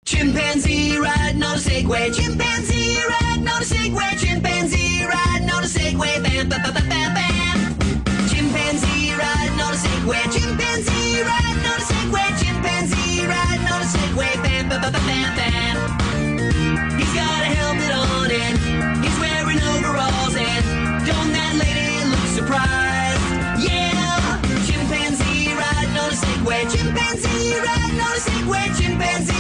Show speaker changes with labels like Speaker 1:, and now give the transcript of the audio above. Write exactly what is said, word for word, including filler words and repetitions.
Speaker 1: Chimpanzee riding on a Segway, chimpanzee riding on a Segway, chimpanzee riding on a Segway, bam, bam, bam, bam, bam. Chimpanzee riding on a Segway, chimpanzee riding on a Segway, chimpanzee riding on a Segway, bam, bam, bam, bam, bam. He's got a helmet on and he's wearing overalls and don't that lady look surprised? Yeah, chimpanzee riding on a Segway, chimpanzee riding on a Segway, chimpanzee